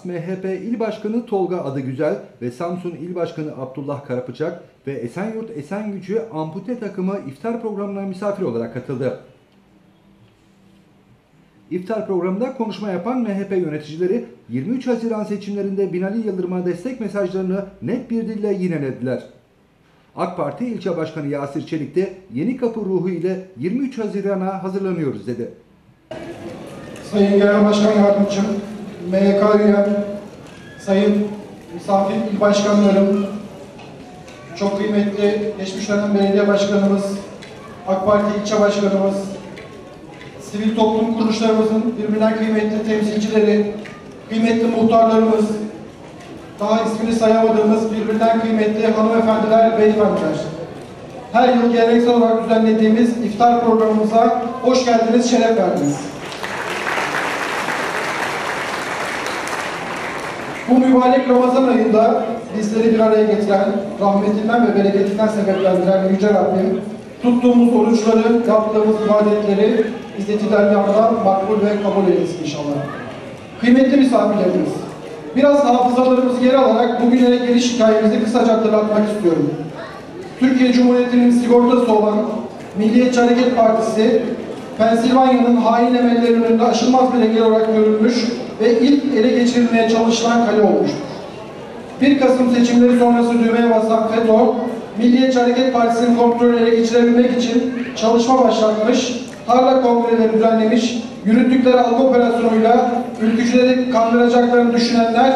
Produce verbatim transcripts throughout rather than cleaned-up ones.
M H P İl Başkanı Tolga Adıgüzel ve Samsun İl Başkanı Abdullah Karapıçak ve Esenyurt Esengücü Ampute takımı iftar programına misafir olarak katıldı. İftar programında konuşma yapan M H P yöneticileri yirmi üç Haziran seçimlerinde Binali Yıldırım'a destek mesajlarını net bir dille yinelediler. AK Parti İlçe Başkanı Yasir Çelik de yeni kapı ruhu ile yirmi üç Haziran'a hazırlanıyoruz dedi. Sayın Genel Başkan Yardımcım, M Y K üyem, sayın misafir il başkanlarım, çok kıymetli geçmiş dönem belediye başkanımız, AK Parti ilçe başkanımız, sivil toplum kuruluşlarımızın birbirinden kıymetli temsilcileri, kıymetli muhtarlarımız, daha ismini sayamadığımız birbirinden kıymetli hanımefendiler, beyefendiler. Her yıl geleneksel olarak düzenlediğimiz iftar programımıza hoş geldiniz, şeref verdiniz. Bu mübarek Ramazan ayında bizleri bir araya getiren, rahmetinden ve bereketinden sebeplendiren Yüce Rabbim, tuttuğumuz oruçları, yaptığımız ibadetleri İzzet-i Dergâh'da makbul ve kabul eylesin inşallah. Kıymetli misafirlerimiz, biraz hafızalarımızı geri alarak bugünlere geliş hikayemizi kısaca hatırlatmak istiyorum. Türkiye Cumhuriyeti'nin sigortası olan Milliyetçi Hareket Partisi, Pensilvanya'nın hain emellerinin önünde aşılmaz bir engel olarak görülmüş ve ilk ele geçirilmeye çalışılan kale olmuştur. bir Kasım seçimleri sonrası düğmeye basan FETÖ, Milliyetçi Hareket Partisi'nin kontrolünü ele geçirebilmek için çalışma başlatmış, tarla kongreleri düzenlemiş, yürüttükleri algı operasyonuyla ülkücüleri kandıracaklarını düşünenler,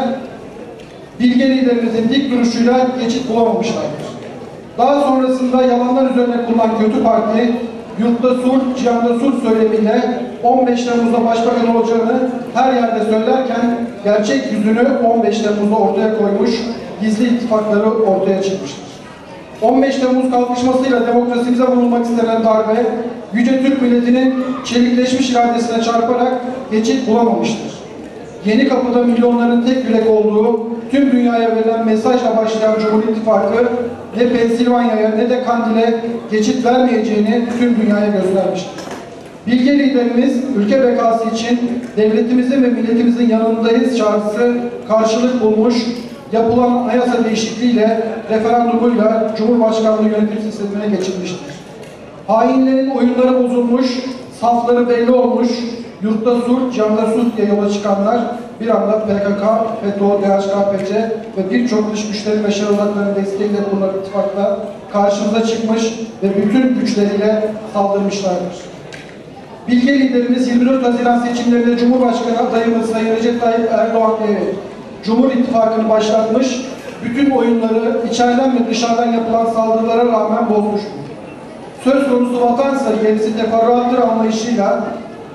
bilge liderimizin dik duruşuyla geçit bulamamışlardır. Daha sonrasında yalanlar üzerine kurulan kötü parti, yurtta sulh, cihanda sulh söylemiyle on beş Temmuz'da başbakan olacağını her yerde söylerken gerçek yüzünü on beş Temmuz'da ortaya koymuş, gizli ittifakları ortaya çıkmıştır. on beş Temmuz kalkışmasıyla demokrasimize vurulmak istenen darbe, yüce Türk milletinin çelikleşmiş iradesine çarparak geçit bulamamıştır. Yeni kapıda milyonların tek yürek olduğu, tüm dünyaya verilen mesajla başlayan Cumhur İttifakı ne Pensilvanya'ya ne de Kandil'e geçit vermeyeceğini tüm dünyaya göstermiştir. Bilge liderimiz ülke bekası için devletimizin ve milletimizin yanındayız çağrısı karşılık bulmuş, yapılan anayasa değişikliğiyle, referandumuyla Cumhurbaşkanlığı yönetim sistemine geçilmiştir. Hainlerin oyunları bozulmuş, safları belli olmuş, yurtta sulh, cihanda sulh diye yola çıkanlar bir anda P K K, FETÖ, D H K P C ve birçok dış güçlerin ve şereflerinin desteğiyle bulunan ittifakla karşımıza çıkmış ve bütün güçleriyle saldırmışlardır. Bilge liderimiz yirmi dört Haziran seçimlerinde Cumhurbaşkanı adayımız Sayın Recep Tayyip Erdoğan evet, Cumhur İttifakı'nı başlatmış, bütün oyunları içeriden ve dışarıdan yapılan saldırılara rağmen bozmuştur. Söz konusu vatansa gerisi teferruattır anlayışıyla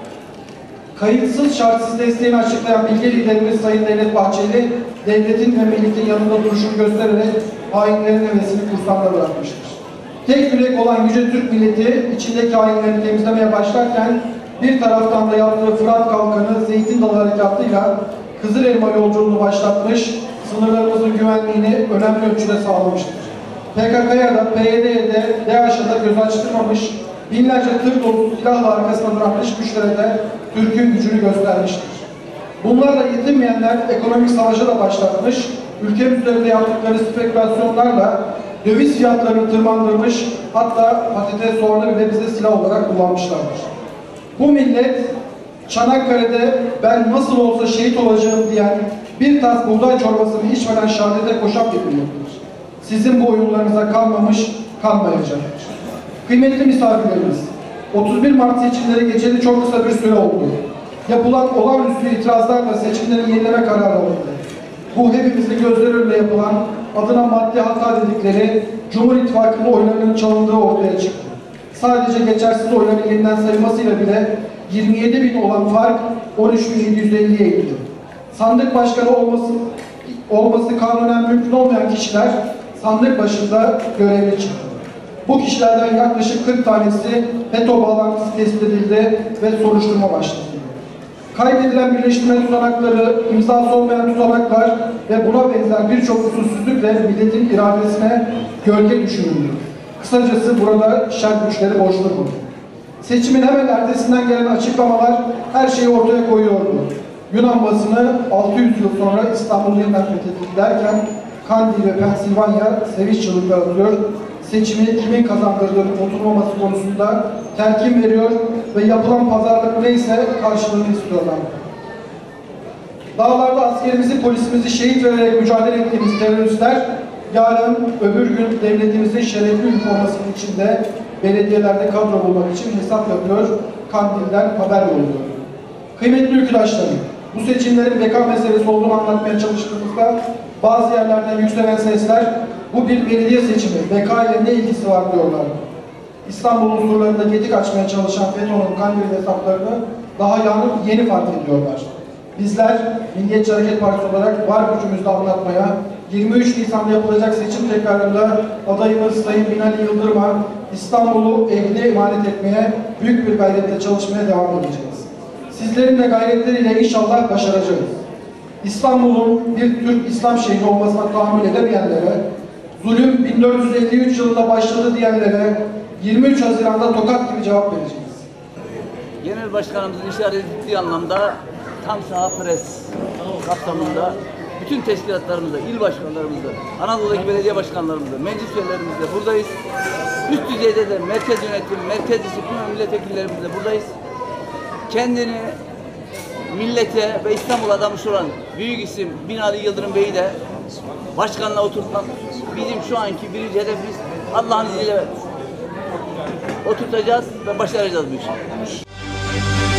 kayıtsız şartsız desteğini açıklayan bilge liderimiz Sayın Devlet Bahçeli, devletin ve milletin yanında duruşunu göstererek hainlerin hevesini kursağında bırakmıştır. Tek yürek olan yüce Türk milleti içindeki hainleri temizlemeye başlarken bir taraftan da yaptığı Fırat Kalkanı Zeytin Dalı harekatıyla Kızılelma yolculuğunu başlatmış, sınırlarımızın güvenliğini önemli ölçüde sağlamıştır. P K K'ya da, P Y D'ye de, D H'a da göz açtırmamış, binlerce tır dolusu silahla arkasına duran dış güçlere de Türk'ün gücünü göstermiştir. Bunlarla yetinmeyenler ekonomik savaşa da başlatmış, ülkemiz üzerinde yaptıkları spekülasyonlarla döviz fiyatlarını tırmandırmış, hatta patates soğanı bile bize silah olarak kullanmışlardır. Bu millet Çanakkale'de ben nasıl olsa şehit olacağım diyen bir tas buğday çorbasını içmeden şehadete koşan bir millettir. Sizin bu oyunlarınıza kalmamış, kalmayacaktır. Kıymetli misafirlerimiz, otuz bir Mart seçimleri geçeli çok kısa bir süre oldu. Yapılan olağanüstü itirazlarla seçimleri yenileme kararı alındı. Bu hepimizin gözleri önünde yapılan, adına maddi hata dedikleri Cumhur İttifakı'nın oylarının çalındığı ortaya çıktı. Sadece geçersiz oyların yeniden sayılmasıyla bile yirmi yedi bin olan fark on üç bin yedi yüz elliye indi. Sandık başkanı olması, olması kanunen mümkün olmayan kişiler sandık başında görevli çıktı. Bu kişilerden yaklaşık kırk tanesi FETÖ bağlantısı tespit edildi ve soruşturma başlatıldı. Kaydedilen birleştirme tutanakları, imzası olmayan tutanaklar ve buna benzer birçok usulsüzlükle milletin iradesine gölge düşürüldü. Kısacası burada şer güçleri boşta bulundu. Seçimin hemen ertesinden gelen açıklamalar her şeyi ortaya koyuyordu. Yunan basını altı yüz yıl sonra İstanbul yeniden fethedildi derken Kandil ve Pensilvanya sevinç çığlıkları atıyor. Seçimi kimin kazandırdığını oturmaması konusunda telkin veriyor ve yapılan pazarlık neyse karşılığını istiyorlar. Dağlarda askerimizi, polisimizi şehit vererek mücadele ettiğimiz teröristler yarın öbür gün devletimizin şerefli üniformasının içinde belediyelerde kadro bulmak için hesap yapıyor, Kandil'den haber yolluyor. Kıymetli ülküdaşlarım, bu seçimlerin beka meselesi olduğunu anlatmaya çalıştığımızda bazı yerlerden yükselen sesler bu bir belediye seçimi, beka ile ne ilgisi var diyorlar. İstanbul huzurlarında gedik açmaya çalışan FETÖ'nün Kandil hesaplarını daha yeni, yeni fark ediyorlar. Bizler Milliyetçi Hareket Partisi olarak var gücümüzle anlatmaya, yirmi üç Nisan'da yapılacak seçim tekrarında adayımız Sayın Binali Yıldırım'a İstanbul'u ehline emanet etmeye büyük bir gayretle çalışmaya devam edeceğiz. Sizlerin de gayretleriyle inşallah başaracağız. İstanbul'un bir Türk İslam şehri olmasına tahammül edemeyenlere, zulüm bin dört yüz elli üç yılında başladı diyenlere yirmi üç Haziran'da tokat gibi cevap vereceğiz. Genel Başkanımızın işaret ettiği anlamda tam saha pres kapsamında bütün teşkilatlarımızda, il başkanlarımızda, Anadolu'daki belediye başkanlarımızda, meclis üyelerimizde buradayız. Üst düzeyde de merkez yönetim, merkez disiplin ve milletvekillerimiz de buradayız. Kendini millete ve İstanbul'a adamış olan büyük isim Binali Yıldırım Bey'i de başkanla oturtmak bizim şu anki birinci hedefimiz. Allah'ın izniyle oturtacağız ve başaracağız bu işi.